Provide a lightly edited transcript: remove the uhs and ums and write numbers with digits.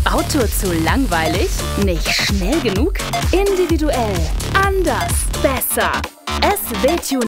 Auto zu langweilig? Nicht schnell genug? Individuell, anders, besser. SW Tuning.